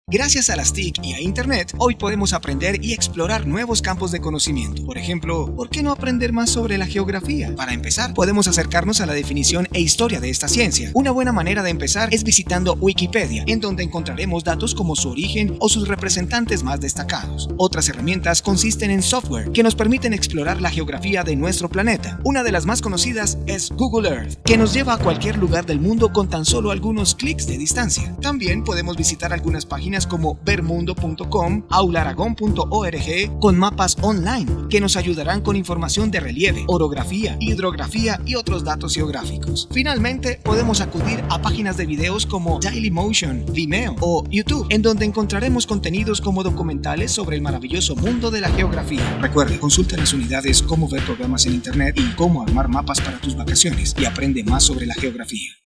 Gracias a las TIC y a Internet, hoy podemos aprender y explorar nuevos campos de conocimiento. Por ejemplo, ¿por qué no aprender más sobre la geografía? Para empezar, podemos acercarnos a la definición e historia de esta ciencia. Una buena manera de empezar es visitando Wikipedia, en donde encontraremos datos como su origen o sus representantes más destacados. Otras herramientas consisten en software que nos permiten explorar la geografía de nuestro planeta. Una de las más conocidas es Google Earth, que nos lleva a cualquier lugar del mundo con tan solo algunos clics de distancia. También podemos visitar algunas páginas como vermundo.com, aularagón.org con mapas online que nos ayudarán con información de relieve, orografía, hidrografía y otros datos geográficos. Finalmente, podemos acudir a páginas de videos como Dailymotion, Vimeo o YouTube, en donde encontraremos contenidos como documentales sobre el maravilloso mundo de la geografía. Recuerda, consulta las unidades Cómo ver programas en Internet y Cómo armar mapas para tus vacaciones y aprende más sobre la geografía.